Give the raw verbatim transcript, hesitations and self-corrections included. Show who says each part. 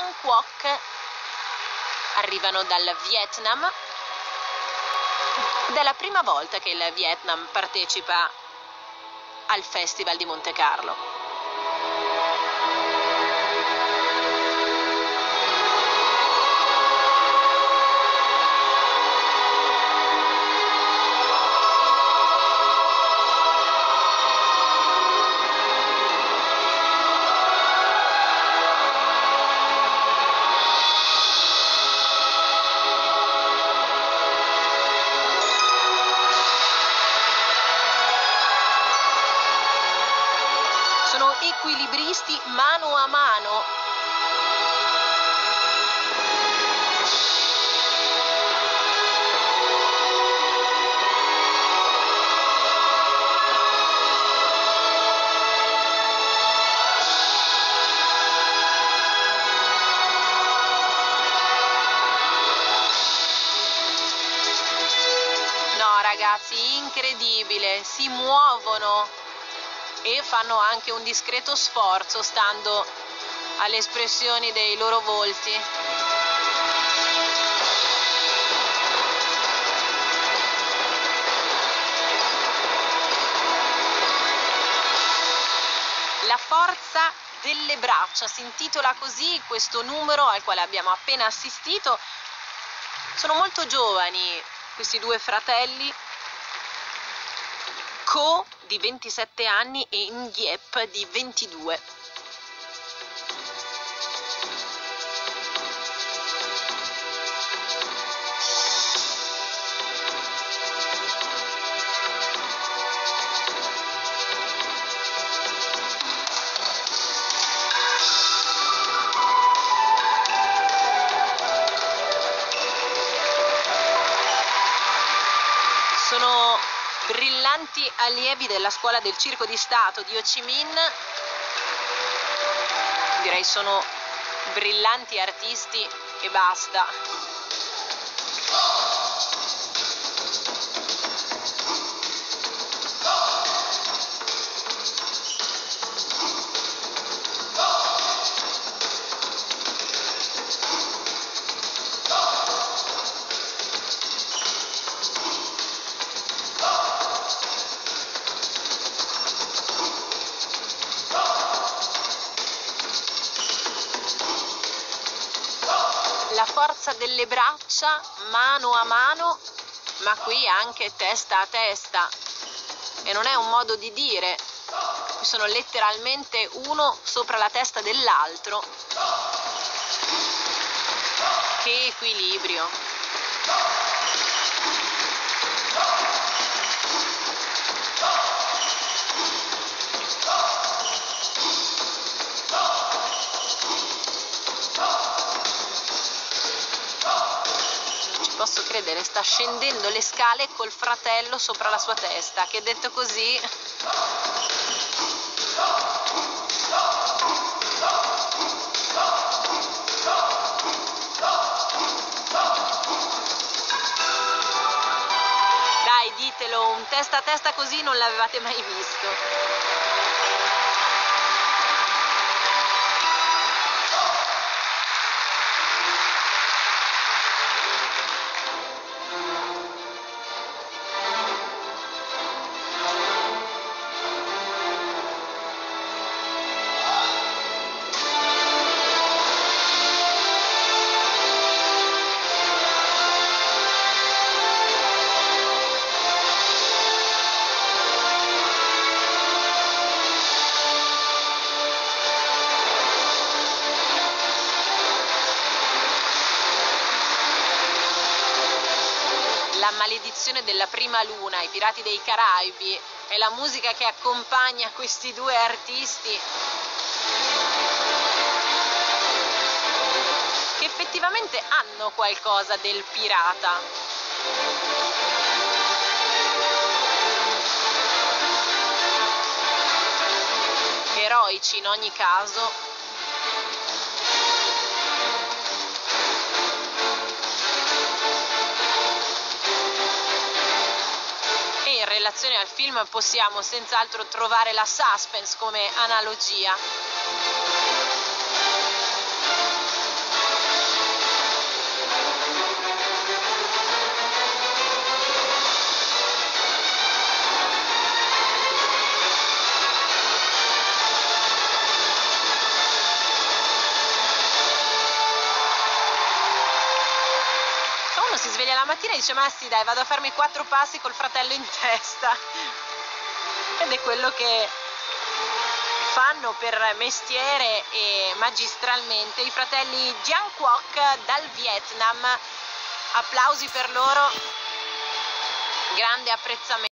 Speaker 1: Van Quoc arrivano dal Vietnam ed è la prima volta che il Vietnam partecipa al Festival di Montecarlo. Sono equilibristi mano a mano. No, ragazzi, incredibile, si muovono e fanno anche un discreto sforzo stando alle espressioni dei loro volti. La forza delle braccia, si intitola così questo numero al quale abbiamo appena assistito. Sono molto giovani questi due fratelli, Co di ventisette anni e Ngiep di ventidue. Sono brillanti allievi della scuola del circo di Stato di Ho Chi Minh. Direi sono brillanti artisti e basta. La forza delle braccia mano a mano, ma qui anche testa a testa, e non è un modo di dire, qui sono letteralmente uno sopra la testa dell'altro. Che equilibrio! Posso credere, sta scendendo le scale col fratello sopra la sua testa, che detto così dai, ditelo, un testa a testa così non l'avevate mai visto. La maledizione della prima luna, i Pirati dei Caraibi, è la musica che accompagna questi due artisti, che effettivamente hanno qualcosa del pirata. Eroici in ogni caso. E in relazione al film possiamo senz'altro trovare la suspense come analogia. si sveglia la mattina e dice: ma sì dai, vado a farmi quattro passi col fratello in testa. Ed è quello che fanno per mestiere e magistralmente i fratelli Giang Quoc dal Vietnam. Applausi per loro, grande apprezzamento.